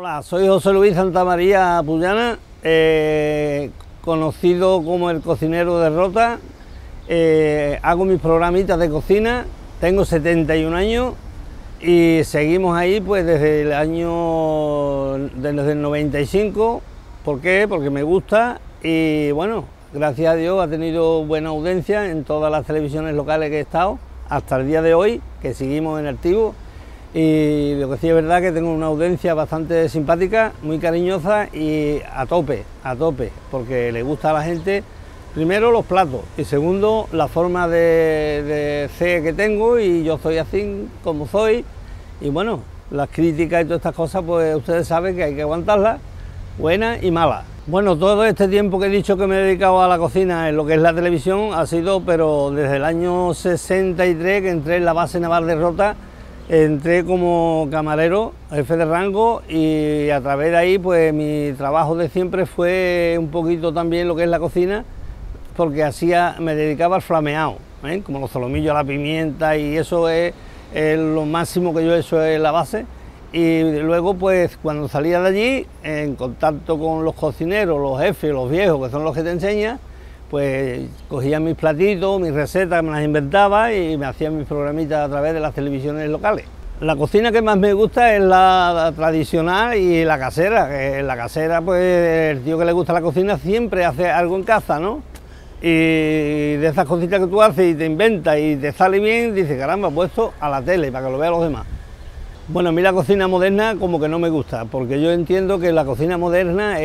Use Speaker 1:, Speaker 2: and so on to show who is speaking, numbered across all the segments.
Speaker 1: Hola, soy José Luis Santamaría Puyana, conocido como el cocinero de Rota. Hago mis programitas de cocina, tengo 71 años y seguimos ahí pues desde el 95. ¿Por qué? Porque me gusta y bueno, gracias a Dios ha tenido buena audiencia en todas las televisiones locales que he estado hasta el día de hoy, que seguimos en activo. Y lo que sí es verdad que tengo una audiencia bastante simpática, muy cariñosa y a tope, porque le gusta a la gente, primero los platos y segundo la forma de ser que tengo, y yo soy así como soy. Y bueno, las críticas y todas estas cosas pues ustedes saben que hay que aguantarlas, buenas y malas. Bueno, todo este tiempo que he dicho que me he dedicado a la cocina en lo que es la televisión ha sido, pero desde el año 63 que entré en la base naval de Rota. Entré como camarero, jefe de rango, y a través de ahí pues mi trabajo de siempre fue un poquito también lo que es la cocina, porque me dedicaba al flameado, como los solomillos, la pimienta, y eso es lo máximo que yo he hecho en la base. Y luego pues cuando salía de allí, en contacto con los cocineros, los jefes, los viejos, que son los que te enseñan, pues cogía mis platitos, mis recetas, me las inventaba y me hacía mis programitas a través de las televisiones locales. La cocina que más me gusta es la tradicional y la casera, que la casera pues el tío que le gusta la cocina siempre hace algo en casa, ¿no? Y de esas cositas que tú haces y te inventas y te sale bien, dices, caramba, puesto a la tele para que lo vean los demás. Bueno, a mí la cocina moderna como que no me gusta, porque yo entiendo que la cocina moderna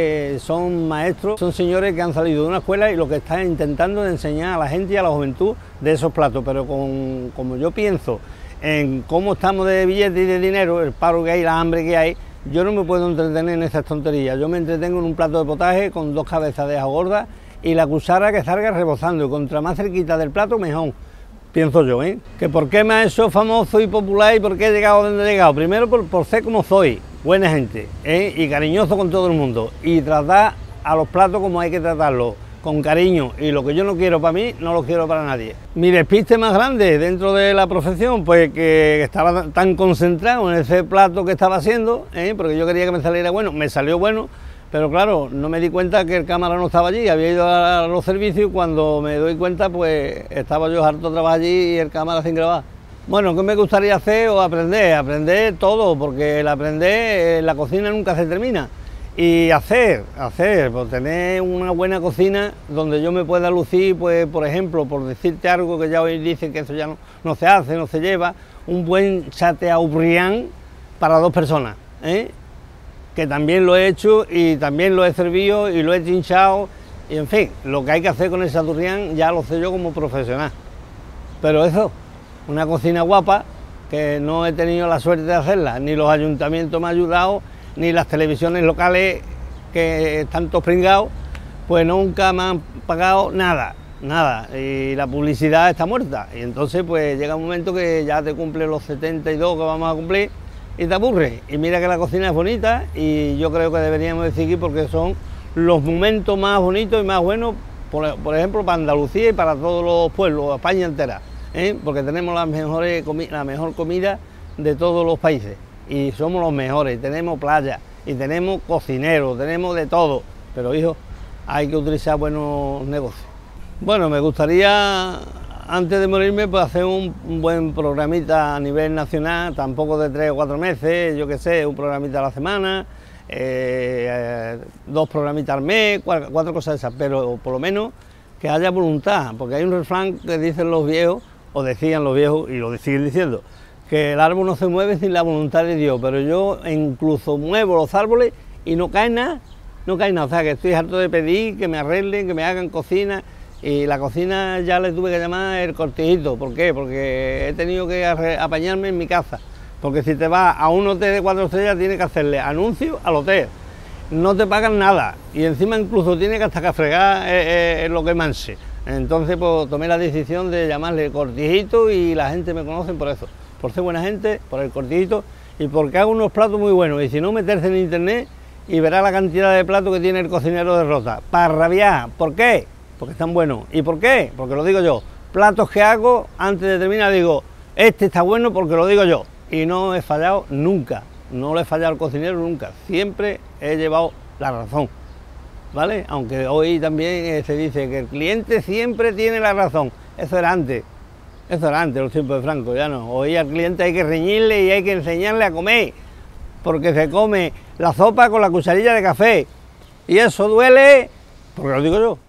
Speaker 1: son maestros, son señores que han salido de una escuela y lo que están intentando es enseñar a la gente y a la juventud de esos platos, pero como yo pienso en cómo estamos de billetes y de dinero, el paro que hay, la hambre que hay, yo no me puedo entretener en esas tonterías. Yo me entretengo en un plato de potaje con 2 cabezas de ajo gorda y la cuchara que salga rebozando, y contra más cerquita del plato mejor. Pienso yo, que por qué me ha hecho famoso y popular y por qué he llegado donde he llegado. Primero por ser como soy, buena gente, y cariñoso con todo el mundo, y tratar a los platos como hay que tratarlos, con cariño, y lo que yo no quiero para mí, no lo quiero para nadie. Mi despiste más grande dentro de la profesión, pues que estaba tan concentrado en ese plato que estaba haciendo, porque yo quería que me saliera bueno, me salió bueno. Pero claro, no me di cuenta que el cámara no estaba allí, había ido a los servicios y cuando me doy cuenta pues estaba yo harto de trabajar allí y el cámara sin grabar. Bueno, ¿qué me gustaría hacer o aprender? Aprender todo, porque el aprender en la cocina nunca se termina. Y hacer, pues tener una buena cocina donde yo me pueda lucir, pues por ejemplo, por decirte algo que ya hoy dicen que eso ya no se hace, no se lleva, un buen chateaubriand para 2 personas, que también lo he hecho y también lo he servido y lo he chinchado, y en fin, lo que hay que hacer con el chateaubriand ya lo sé yo como profesional. Pero eso, una cocina guapa, que no he tenido la suerte de hacerla, ni los ayuntamientos me han ayudado, ni las televisiones locales que están todos pringados, pues nunca me han pagado nada, y la publicidad está muerta, y entonces pues llega un momento que ya te cumple los 72 que vamos a cumplir, y te aburre. Y mira que la cocina es bonita y yo creo que deberíamos de seguir porque son los momentos más bonitos y más buenos, por ejemplo, para Andalucía y para todos los pueblos, España entera, porque tenemos la mejor comida de todos los países y somos los mejores, tenemos playa y tenemos cocineros, tenemos de todo, pero hijo, hay que utilizar buenos negocios. Bueno, me gustaría, antes de morirme, pues hacer un buen programita a nivel nacional, tampoco de 3 o 4 meses, yo qué sé, un programita a la semana, 2 programitas al mes, 4 cosas esas, pero por lo menos que haya voluntad, porque hay un refrán que dicen los viejos, o decían los viejos, y lo siguen diciendo, que el árbol no se mueve sin la voluntad de Dios, pero yo incluso muevo los árboles y no cae nada, o sea que estoy harto de pedir que me arreglen, que me hagan cocina. Y la cocina ya le tuve que llamar el cortijito. ¿Por qué? Porque he tenido que apañarme en mi casa. Porque si te vas a un hotel de 4 estrellas tienes que hacerle anuncio al hotel. No te pagan nada. Y encima incluso tienes que hasta que fregar lo que manche. Entonces pues tomé la decisión de llamarle cortijito y la gente me conoce por eso. Por ser buena gente, por el cortijito y porque hago unos platos muy buenos. Y si no, meterse en internet y verá la cantidad de platos que tiene el cocinero de Rota. Para rabiar. ¿Por qué? Porque están buenos. ¿Y por qué? Porque lo digo yo. Platos que hago, antes de terminar digo, este está bueno porque lo digo yo. Y no he fallado nunca. no le he fallado al cocinero nunca, siempre he llevado la razón, ¿vale? Aunque hoy también se dice que el cliente siempre tiene la razón, eso era antes, los tiempos de Franco, ya no. Hoy al cliente hay que reñirle y hay que enseñarle a comer, porque se come la sopa con la cucharilla de café, y eso duele, porque lo digo yo.